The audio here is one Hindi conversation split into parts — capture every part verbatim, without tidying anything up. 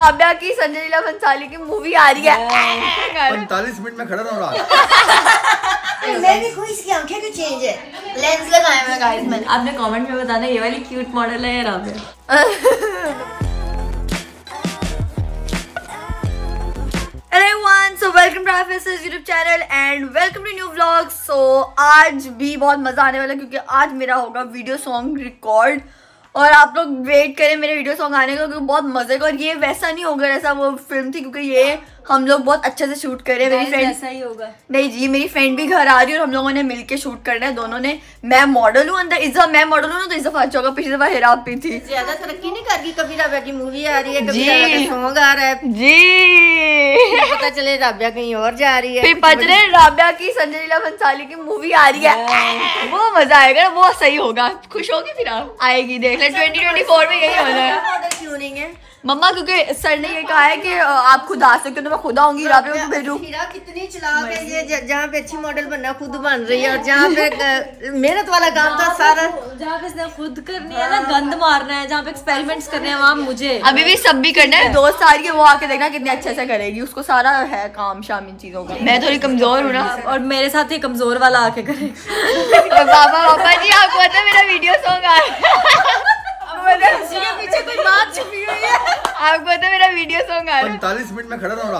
राबिया की संजय लीला भंसाली की मूवी आ रही है। पैंतालीस मिनट में खड़ा रहूंगा। मैं भी खुश, इसकी आंखें क्यों चेंज है? लेंस लगाया हुआ गाइस मैंने। आपने कमेंट में बताना ये वाली क्यूट मॉडल है या Rabia. Hello everyone, so welcome to our YouTube channel and welcome to new vlog। So आज भी बहुत मजा आने वाला है क्योंकि आज मेरा होगा वीडियो सॉन्ग रिकॉर्ड और आप लोग वेट करें मेरे वीडियो सॉन्ग आने का क्योंकि बहुत मजे का। और ये वैसा नहीं होगा जैसा वो फिल्म थी क्योंकि ये हम लोग बहुत अच्छे से शूट कर रहे हैं। मेरी फ्रेंड ऐसा ही होगा। नहीं जी, मेरी फ्रेंड भी घर आ रही है और हम लोगों ने मिलके शूट करना है दोनों ने। मैं मॉडल हूँ अंदर, इस दफा मैं मॉडल हूँ ना, तो इस दफा अच्छा होगा। पिछली दफा हिराब भी थी। ज्यादा तरक्की नहीं कर रही, कभी राबिया की मूवी आ रही है, कभी राबिया का सॉन्ग आ रहा है जी, पता चले राबिया कहीं और जा रही है। फिर पचरे राबिया की संजय लीला भंसाली की मूवी आ रही है, वो मजा आएगा, वो सही होगा। खुश होगी फिर आप? आएगी, देख ले। ट्वेंटी ट्वेंटी फोर में यही होना है। मॉडल क्यों नहीं है मम्मा? क्योंकि सर ने ये कहा है कि आप खुद आ सकते हो तो मैं खुद आऊंगी। राबिया को भेजूं। हीरा कितनी चलाक है ये, जहाँ पे अच्छी मॉडल बनना खुद बन रही है और जहाँ पे मेहनत वाला काम था सारा, जहाँ पे इसने खुद करनी है ना, गंद मारना है, जहाँ पे एक्सपेरिमेंट्स करने हैं वहाँ मुझे अभी भी सब भी करना है। दोस्त आ रही है, वो आके देखना कितने अच्छे से करेगी, उसको सारा है काम शाम इन चीजों का। मैं थोड़ी कमजोर हूँ ना, और मेरे साथ ही कमजोर वाला आके करे। पापा पापा जी आपको पता है मेरा वीडियो सॉन्ग आ रहा है। के पीछे कोई बात छुपी हुई है। आपको पता है मेरा वीडियो सॉन्ग आ रहा है। पैंतालीस मिनट में खड़ा रहूंगा।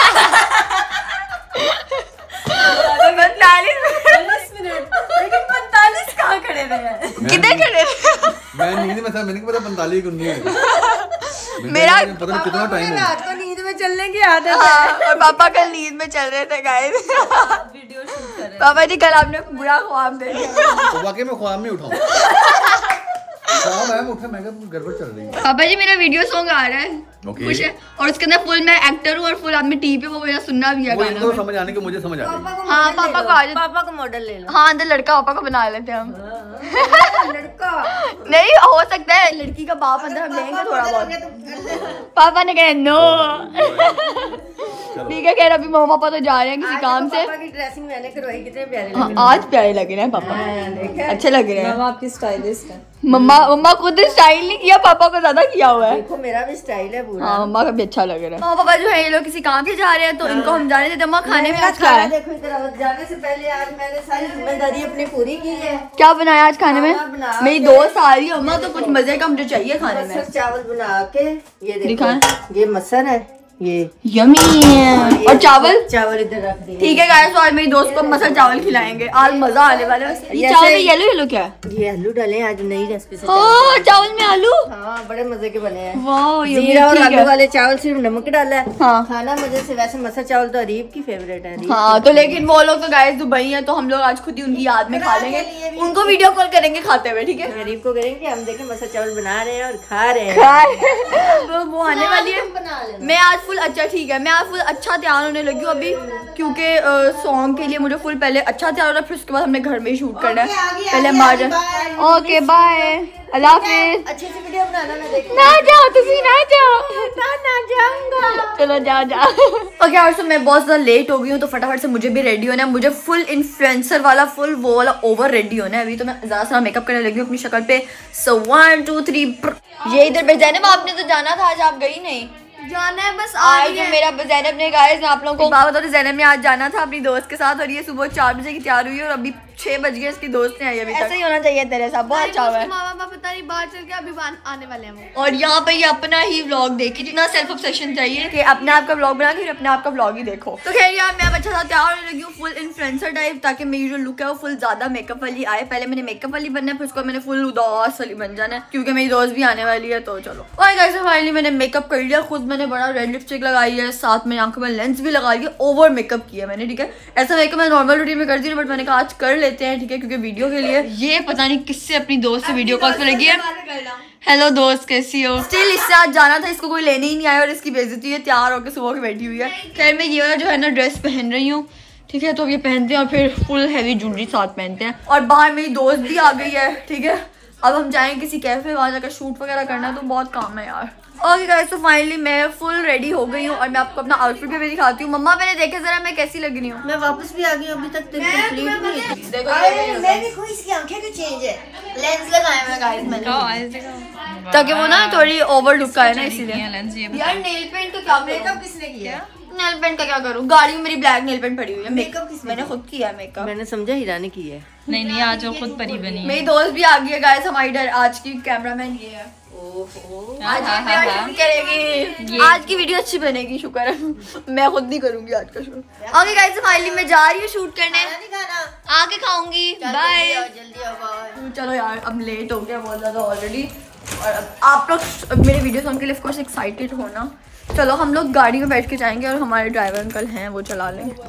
पैंतालीस मिनट लेकिन पैंतालीस कहाँ खड़े रहे? कितने खड़े? मैं नींद में था, मैंने क्या पता पैंतालीस करनी है। मेरा पता नहीं कितना टाइम है। रात को नींद में चलने की आदत है। हाँ, और पापा कल नींद में चल रहे थे गाइस। वीडियो शूट कर रहे हैं। पापा जी कल आपने बुरा ख्वाब देखा। तो वाकई में ख्वाब में उठाऊं। मैं उठा, मैं गड़बड़ चल रही है। पापा जी मेरा वीडियो सॉन्ग आ रहा है, okay. खुश है। और उसके अंदर फुल मैं एक्टर हूँ और फुल आपने टीवी पे वो मेरा सुनना भी है वो गाना। इनको समझ आने के मुझे समझ आ गई। हाँ पापा को आ जाए, पापा को मॉडल ले लो। हाँ अंदर लड़का पापा को बना लेते हैं हम। लड़का नहीं हो सकता है लड़की का बाप अंदर हम लेंगे थोड़ा बहुत। पापा ने कहा नो। ठीक है, खैर अभी मम्मा पापा तो जा रहे हैं किसी काम से। पापा की ड्रेसिंग मैंने करवाई, कितने प्यारे हाँ, लगे। आज प्यारे लग रहे हैं पापा, अच्छे लग रहे हैं। मम्मा आपकी स्टाइलिस्ट है। मम्मा मम्मा खुद स्टाइल नहीं किया, पापा को ज्यादा किया हुआ है। देखो मेरा भी स्टाइल है पूरा। हाँ मम्मा का भी अच्छा लग रहा है। मम्मा पापा जो है ये लोग किसी काम से जा रहे हैं तो इनको हम जाने देते। मम्मा खाने में आज क्या है? देखो इधर आओ, जाने से पहले आज मैंने सारी जिम्मेदारी अपनी पूरी की है। क्या बनाया आज खाने में? खाना बना मेरी के- दोस्त आ रही है अम्मा, तो कुछ मजे का मुझे चाहिए खाने में। मसर चावल बना के ये देखो, दिखाएं। ये मसर है, ये यमी है। और चावल चावल इधर रख दिए। ठीक है गाइस, तो आज मेरी दोस्त को मसाला चावल खिलाएंगे, आज मजा आने वाला है। ये जैसे- चावल में येलो येलो क्या है? ये आलू डाले आज नई रेसिपी से। ओह चावल में आलू, हाँ बड़े मजे के बने हैं। वाह ये जीरा और ठीक आलू है। वाले चावल सिर्फ नमक डाला है। हाँ खाना मजे से। वैसे मसर चावल तो अरीब की फेवरेट है। अरीब हाँ, तो लेकिन वो लोग तो गाइस दुबई है तो हम लोग आज खुद ही उनकी याद में खा लेंगे, उनको वीडियो कॉल करेंगे खाते हुए। ठीक है, अरीब को करेंगे हम, देखें मसर चावल बना रहे हैं और खा रहे हैं। वो वो आने वाली है। बना लेना। मैं आज फुल अच्छा ठीक है, मैं आज फुल अच्छा तैयार होने लगी हूँ अभी क्योंकि सॉन्ग के लिए मुझे फुल पहले अच्छा तैयार हो रहा है, फिर उसके बाद हमने घर में ही शूट करना है। पहले हम आ जाए। ओके बाय, अल्लाह हाफिज। अच्छी सी वीडियो बनाना, मैं देख ना जाओ तुम ना जाओ, ना ना जाऊंगा। चलो जाओ जाओ। ओके और सो मैं बहुत ज्यादा लेट हो गई हूँ तो फटाफट से मुझे भी रेडी होना है। मुझे फुल इन्फ्लुएंसर वाला फुल वो वाला ओवर रेडी होना है। अभी तो मैं ज्यादा सारा मेकअप करने लगी हूँ अपनी शक्ल पे। सो वन टू थ्री, ये इधर बैठ जाने। आपने तो जाना था, आज आप गई नहीं। जाना है बस आज मेरा जैनब ने गाइस मैं आप लोगों को बात बता, जैनब ने आज जाना था अपनी दोस्त के साथ और ये सुबह चार बजे की तैयार हुई है और अभी छह बज गए इसकी दोस्त ने आई अभी तक। ऐसा ही होना चाहिए तेरे साथ, बहुत अच्छा हुआ है। मामा पापा पता नहीं बाहर चल के अभी आने वाले हैं वो। और यहाँ पे ये अपना ही व्लॉग देखिए, जितना सेल्फ ऑब्सेशन चाहिए कि अपने आप का व्लॉग बना के अपने आप का व्लॉग ही देखो। तो खैर यार मैं अब अच्छा सा तैयार होने लगी हूँ फुल इन्फ्लुएंसर टाइप, ताकि मेरी जो लुक है वो फुल ज्यादा मेकअप वाली आए। पहले मैंने मेकअप वाली बनना है, फिर उसको मैंने फुल उदास वाली बन जाना है क्योंकि मेरी दोस्त भी आने वाली है। तो चलो और गाइस फाइनली मैंने मेकअप कर लिया खुद। मैंने बड़ा रेड लिपस्टिक लगाई है, साथ में आंखों में लेंस भी लगा लिया, ओवर मेकअप किया मैंने। ठीक है, ऐसा मेकअप मैं नॉर्मल रूटीन में करती हूँ बट मैंने कहा आज कर लेते हैं। ठीक है, क्योंकि वीडियो के लिए। ये पता नहीं किससे अपनी दोस्त से वीडियो कॉल पे लगी है। हेलो दोस्त कैसी हो? स्टिल इससे आज जाना था, इसको कोई लेने ही नहीं आया और इसकी बेइज्जती हुई है, तैयार होकर सुबह की बैठी हुई है। खैर मैं ये वाला जो है ना ड्रेस पहन रही हूँ। ठीक है, तो ये पहनते हैं और फिर फुल हैवी ज्वेलरी साथ पहनते हैं। और बाहर मेरी दोस्त भी आ गई है। ठीक है, अब हम जाएंगे किसी कैफे, वहां जाकर शूट वगैरह करना है तो बहुत काम है यार। ओके गाइस, तो फाइनली मैं फुल रेडी हो गई हूँ और मैं आपको अपना आउटफिट भी दिखाती हूँ। मम्मा मैंने देखे जरा मैं कैसी लग रही हूँ। मैं वापस भी आ गई, अभी तक तेरी कंप्लीट नहीं हुई। देखो मैं देखो इसकी आंखें क्यों चेंज है। लेंस लगाए हुए गाइस मैंने, ताकि वो ना थोड़ी ओवर लुक का है ना, इसीलिए। यार नेल पेंट तो क्या मेकअप किसने किया? नेल पेंट का क्या करूँ, गाड़ी में मेरी ब्लैक नेल पेंट पड़ी हुई है। मेकअप किसने? मैंने खुद किया है मेकअप। मैंने समझा हीरा ने की है। नहीं नहीं, आज वो खुद परी बनी है। मेरी दोस्त भी आ गई है गाइस, हमारी डर आज की कैमरामैन ये है। ओहो, आज हाँ, ये हाँ, वीडियो हाँ। शूट करेगी। आज की वीडियो अच्छी बनेगी, शुक्र है। मैं खुद नहीं करूंगी आज का शूट। ओके गाइस, फाइनली मैं जा रही हूँ शूट करने। खाना नहीं खाना? आके खाऊंगी। चल, बाय। जल्दी आओ, जल्दी आओ, बाय। चलो यार, अब लेट हो गया बहुत ज्यादा ऑलरेडी, और अब आप लोग मेरे वीडियो सॉन्ग के लिए ऑफ कोर्स एक्साइटेड हो ना। चलो हम लोग गाड़ी में बैठ के जाएंगे और हमारे ड्राइवर अंकल हैं वो चला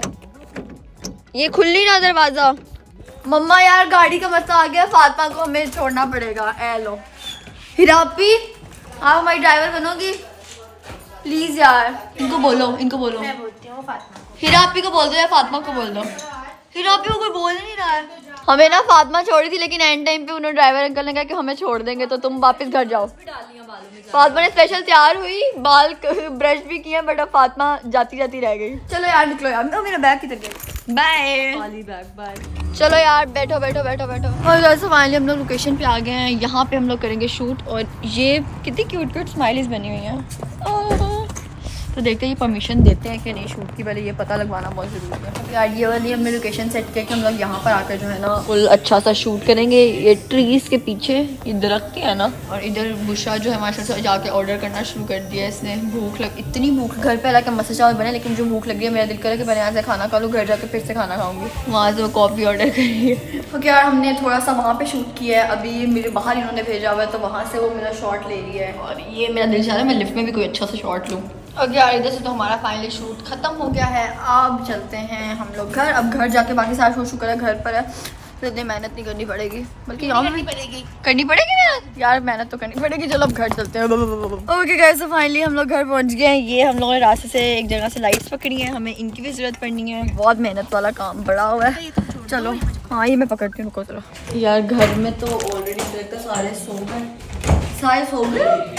लेंगे। ये खुल नहीं रहा दरवाजा। मम्मा यार गाड़ी का मसला आ गया, फातिमा को हमें छोड़ना पड़ेगा। ए लो हिरापी, आप हमारी ड्राइवर बनोगी प्लीज यार। इनको बोलो, इनको बोलो। मैं बोलती हूँ फातिमा को। हिरापी को बोल दो या फातिमा को बोल दो। हिरापी को कोई बोल नहीं रहा है। हमें ना फातिमा छोड़ी थी, लेकिन एंड टाइम पे उन्होंने ड्राइवर अंकल ने कहा कि हमें छोड़ देंगे तो तुम वापस घर जाओ। फातिमा ने स्पेशल तैयार हुई, बाल ब्रश भी किए, बट अब फातिमा जाती जाती रह गई। चलो यार निकलो यार, मेरा बैग किधर गया? Bye bag bye. चलो यार बैठो बैठो बैठो बैठो। और जैसे फाइनली हम लोग लोकेशन पे आ गए हैं, यहाँ पे हम लोग करेंगे शूट। और ये कितनी क्यूट क्यूट स्माइलीज बनी हुई हैं। तो देखते हैं ये परमिशन देते हैं कि नहीं शूट की, पहले ये पता लगवाना बहुत ज़रूरी है। यार ये वाली हमने लोकेशन सेट किया कि हम लोग यहाँ पर आकर जो है ना फुल अच्छा सा शूट करेंगे। ये ट्रीज के पीछे ये दरख्त है ना, और इधर बुशा जो है माशाल्लाह से जाके ऑर्डर करना शुरू कर दिया है इसने। भूख लग इतनी भूख, घर पे हालांकि मसाला चावल बने, लेकिन जो भूख लग रही है मेरा दिल करे कि मैंने यहाँ से खाना खा लूँ, घर जाके फिर से खाना खाऊंगी। वहाँ से वो कॉफ़ी ऑर्डर करी है। ओके यार, हमने थोड़ा सा वहाँ पे शूट किया है। अभी मेरे बाहर इन्होंने भेजा हुआ है, तो वहाँ से वो मेरा शॉट ले रही है। और ये मेरा दिल चाह रहा है मैं लिफ्ट में भी कोई अच्छा सा शॉट लूँ। ओके यार, इधर से तो हमारा फाइनली शूट खत्म हो गया है। अब चलते हैं हम लोग घर। अब घर जाके बाकी सारा शूट शुक्र है घर पर है, तो इतनी मेहनत नहीं करनी पड़ेगी, बल्कि यहाँ करनी पड़ेगी करनी पड़ेगी मेहनत यार, मेहनत तो करनी पड़ेगी। चलो अब घर चलते हैं। ओके गाइस, तो फाइनली हम लोग घर पहुँच गए हैं। ये हम लोगों ने रास्ते से एक जगह से लाइट्स पकड़ी हैं, हमें इनकी भी ज़रूरत पड़नी है। बहुत मेहनत वाला काम बड़ा हुआ है। चलो हाँ, ये मैं पकड़ती हूँ, रुको। चलो यार, घर में तो ऑलरेडी सारे सो गए, सारे सो गए।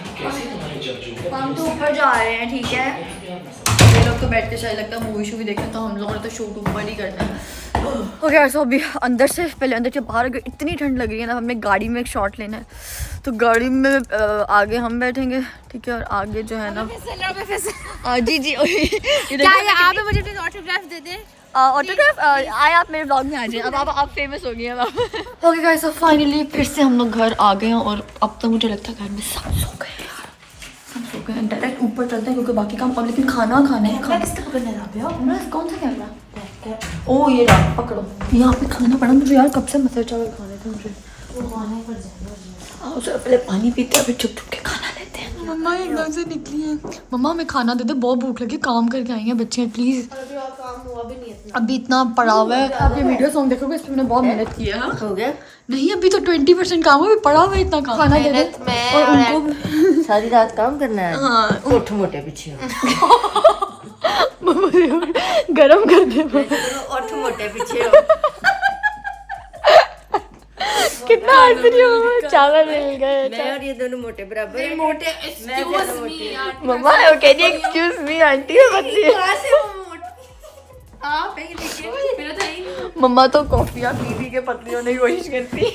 हम तो ऊपर जा रहे हैं, ठीक है। ये लोग तो बैठ के शायद लगता है मूवी शूवी देखें, तो हम लोगों ने तो शूट ऊपर ही करना है। ओके यार, सो अभी अंदर से पहले अंदर से बाहर अगर इतनी ठंड लग रही है ना, हमें गाड़ी में एक शॉट लेना है, तो गाड़ी में आगे हम बैठेंगे, ठीक है। और आगे जो है ना आ, जी जी क्या आप मुझे ऑटोग्राफ दे दें? ऑटोग्राफ आए आप मेरे ब्लॉग में आ जाए। अब आप आप फेमस हो गई हैं। ओके गाइस, सो फाइनली फिर से हम लोग घर आ गए हैं, और अब तो मुझे लगता है घर में सब सो गए यार, सब सो गए। डायरेक्ट ऊपर चलते हैं क्योंकि बाकी काम और, लेकिन खाना खाना है। खाना किसका पकड़ना है? कौन सा कैमरा? ओ ये रहा, पकड़ो। यहाँ पे खाना पड़ा मुझे यार, कब से मसाला चावल खाने थे मुझे। वो खाना पड़ जाएगा। आओ सर, पहले पानी पीते हैं, फिर चुप चुप के खाना लेते हैं। मम्मा एकदम से निकली है। मम्मा हमें खाना दे दे, बहुत भूख लगी, काम करके आई हैं बच्चे प्लीज। अभी इतना पड़ा हुआ है। आप ये वीडियो सॉन्ग देखोगे, इस पे मैंने बहुत मेहनत की है। हो गया? नहीं, अभी तो ट्वेंटी परसेंट काम है, अभी पड़ा हुआ है इतना काम। खाना दे दे। और उनको सारी रात काम करना है। हाँ, उठ मोटे पीछे हो। गरम कर दे। उठ मोटे पीछे हो। कितना हंस रही हो। चावल मिल गए। मैं और ये दोनों मोटे बराबर हैं। मोटे मम्मा वो कह रही है एक्सक्यूज मी आंटी, मम्मा तो कॉफियाँ पी पी के पतली होने की कोशिश करती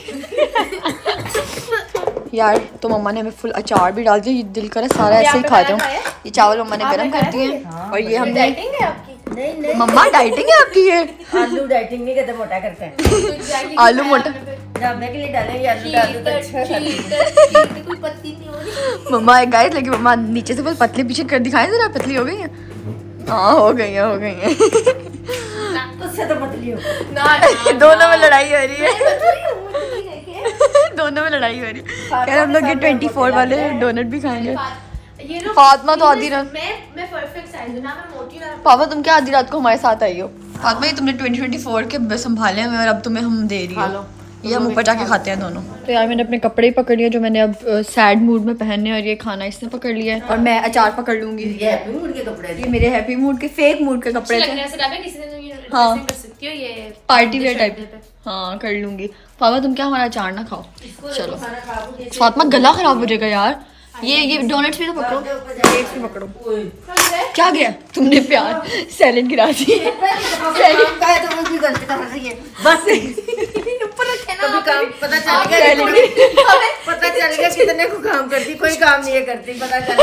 यार। तो मम्मा ने हमें फुल अचार भी डाल दिया, ये दिल करे सारा ऐसे ही खा जाऊँ। ये चावल मम्मा ने गरम कर दिए, और ये हमने नहीं नहीं मम्मा डाइटिंग है आपकी? ये आलू डाइटिंग नहीं करते, मोटा करते हैं। आलू मोटा जामने के लिए डालेंगे, आलू डाल दो तो अच्छा खाते। कोई पत्ती नहीं हो रही। मम्मा एक गाइस, लेकिन मम्मा नीचे से बस पतली पीछे कर दिखाएं जरा, पतली हो गई है। हाँ हो गई है, हो गई है। उससे तो पतली हो। दोनों में लड़ाई हो रही है। दोनों में लड़ाई हो रही है। यार हम लोग ये ट्वेंटी फोर वाले डोनट भी खाएंगे। ये लोग फातिमा तो आधी रात, मैं मैं परफेक्ट साइज हूं ना, मैं मोटी ना। पापा तुम क्या आधी रात को हमारे साथ आई हो? फातिमा ये तुमने ट्वेंटी ट्वेंटी फोर के संभाले हमें, और अब तुम्हें हम दे रही हो। ये हम ऊपर जाके खाते हैं दोनों। तो यार मैंने अपने कपड़े ही पकड़ लिए जो मैंने अब सैड मूड में पहनने, और ये खाना इसने पकड़ लिया है, और मैं अचार पकड़ लूंगी। ये हैप्पी मूड के कपड़े थे। ये मेरे हैप्पी मूड के फेक मूड के कपड़े थे। हाँ, पार्टी वेयर टाइप। हाँ कर लूंगी। पापा तुम क्या हमारा अचार ना खाओ। चलो फातिमा, गला खराब हो जाएगा यार। ये ये डोनट्स भी तो पकड़ो, प्लेट्स भी पकड़ो। क्या गया तुमने प्यार सैलेड गिरा दी। बस कभी काम पता चल गया, पता चल गया कितने को काम करती, कोई काम नहीं है करती, पता चल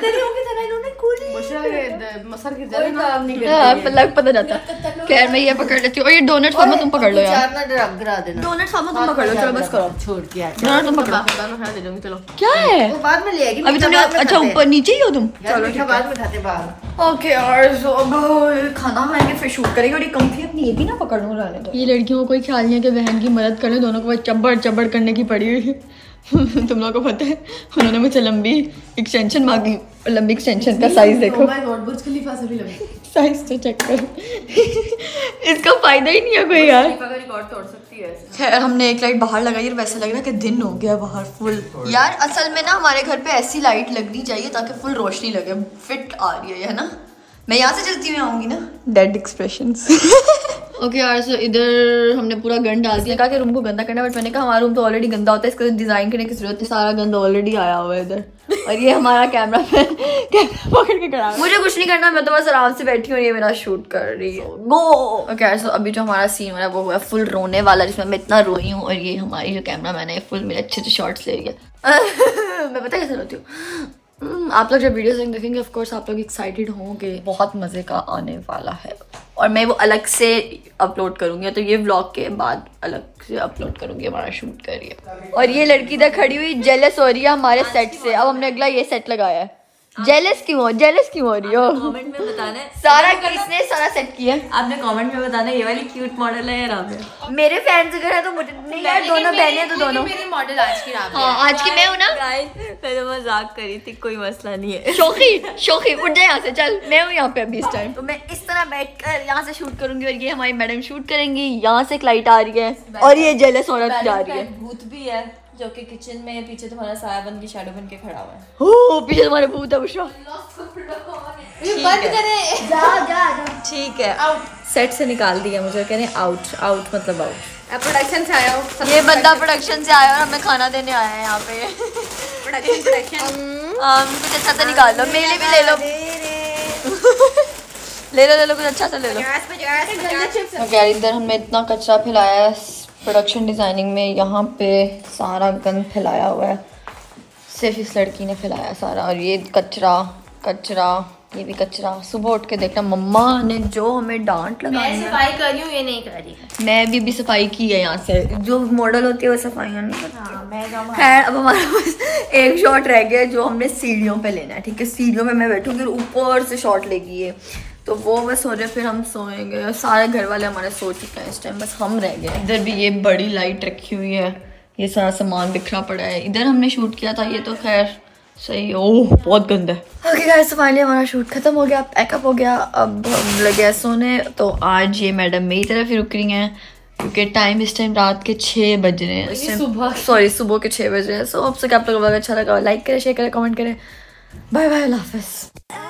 गया लग पता जाता। खैर मैं ये पकड़ लेती हूँ और ये डोनट फार्मा तुम पकड़ लो यार, डोनट फार्मा तुम पकड़ लो। चलो बस करो, छोड़ के डोनट तुम पकड़ो। चलो क्या है वो बाद में ले आएगी, अभी तुमने? अच्छा ऊपर नीचे ही हो तुम? चलो ठीक है, बाद में खाते बाहर। ओके और so, अब खाना खाएंगे फिर शूट करेंगे। और ये कंफी अपनी ये भी ना पकड़ लूँ रहने दो। ये लड़कियों को कोई ख्याल नहीं है कि बहन की मदद करें, दोनों को चब्बड़ चब्बड़ करने की पड़ी हुई है। तुम लोगों को पता है उन्होंने मुझे लंबी एक्सटेंशन मांगी, लंबी एक्सटेंशन का साइज देखो, साइज तो चेक करो। इसका फायदा ही नहीं है कोई यार। रिकॉर्ड तोड़ सकती है। खैर हमने एक लाइट बाहर लगाई और वैसा लग रहा है कि दिन हो गया बाहर फुल। यार असल में ना हमारे घर पे ऐसी लाइट लगनी चाहिए ताकि फुल रोशनी लगे, फिट आ रही है ना। मैं यहाँ से चलती हुई आऊंगी ना। Dead expressions. ओके यार सो इधर हमने पूरा गंद डाल दिया, कहा कि रूम को गंदा करना, बट मैंने कहा हमारा रूम तो ऑलरेडी गंदा होता है, इसको डिजाइन करने की जरूरत है। सारा गंद ऑलरेडी आया हुआ है इधर। और ये हमारा कैमरा मैन कैमरा पकड़ के खड़ा है। मुझे कुछ नहीं करना, मैं तो बस आराम से बैठी हूँ, ये मेरा शूट कर रही है। गो ओके यार सो अभी जो हमारा सीन हो रहा है वो हुआ फुल रोने वाला, जिसमें मैं इतना रोई हूँ। और ये हमारी जो कैमरा मैन है फुल मेरे अच्छे अच्छे शॉट्स ले रही है। मैं पता कैसे रोती हूँ? आप लोग जब वीडियोस देखेंगे ऑफ कोर्स आप लोग एक्साइटेड होंगे, बहुत मज़े का आने वाला है। और मैं वो अलग से अपलोड करूँगी, तो ये व्लॉग के बाद अलग से अपलोड करूँगी हमारा शूट कर रही है। और ये लड़की इधर खड़ी हुई जेलस हो रही है हमारे सेट से। अब हमने अगला ये सेट लगाया है। जेलस क्यों हो जेलस क्यों हो रही हो? कमेंट में बताना है सारा किसने सारा सेट किया है? आपने कमेंट में बताना ये वाली क्यूट मॉडल है या राबे। मेरे फैंस अगर है तो मुझे नहीं यार, दोनों बहनें तो दोनों। मेरी मॉडल आज की रात हाँ आज की मैं हूँ ना। मैं तो मजाक करी थी, कोई मसला नहीं है। शोखी शोखी उठ जाए यहाँ से, चल मैं हूँ यहाँ पे अभी इस टाइम। तो मैं इस तरह बैठकर यहाँ से शूट करूंगी और ये हमारी मैडम शूट करेंगी। यहाँ से एक लाइट आ रही है और ये जेलस औरत जा रही है। भूत भी है जो कि किचन में पीछे तुम्हारा साया बन के शैडो बन के खड़ा हुआ है। ओ पीछे तुम्हारे भूत है बुशरा। बंद करे। जा जा जा। ठीक है सेट से निकाल दिया मुझे, कह रहे आउट आउट मतलब आउट। प्रोडक्शन से आया हूँ। ये बंदा प्रोडक्शन से आया और हमें खाना देने आया है यहाँ पे। प्रोडक्शन प्रोडक्शन कुछ अच्छा सा निकाल लो, मेरे लिए भी ले लो। ले लो ले लो कुछ अच्छा सा ले लो। ओके इधर हमने इतना कचरा फैलाया है प्रोडक्शन डिज़ाइनिंग में, यहाँ पे सारा गंद फैलाया हुआ है, सिर्फ इस लड़की ने फैलाया सारा। और ये कचरा कचरा ये भी कचरा। सुबह उठ के देखना मम्मा ने जो हमें डांट लगाई है। मैं सफाई कर रही हूँ, ये नहीं कर रही। मैं भी भी सफाई की है यहाँ से, जो मॉडल होती है वो सफाइयाँ नहीं करती। खैर अब हमारा बस एक शॉट रह गया जो हमने सीढ़ियों पे लेना है। ठीक है सीढ़ियों पे मैं बैठूंगी, ऊपर से शॉट लेगी है, तो वो बस हो जाए फिर हम सोएंगे। सारे घर वाले हमारे सो चुके हैं इस टाइम, बस हम रह गए। इधर भी ये बड़ी लाइट रखी हुई है, ये सारा सामान बिखरा पड़ा है। इधर हमने शूट किया था, ये तो खैर सही। ओह बहुत गंदा है। ओके गाइस फाइनली हमारा शूट खत्म हो गया, पैकअप हो गया, अब हम लगे सोने। तो आज ये मैडम मेरी तरफ ही रुक रही हैं क्योंकि टाइम इस टाइम रात के छः बज रहे हैं। सुबह सॉरी सुबह के छः बज रहे हैं। सो अब से आप लोगों को अच्छा लगा लाइक करें, शेयर करें, कमेंट करें। बाय बाय, अल्लाह हाफिज़।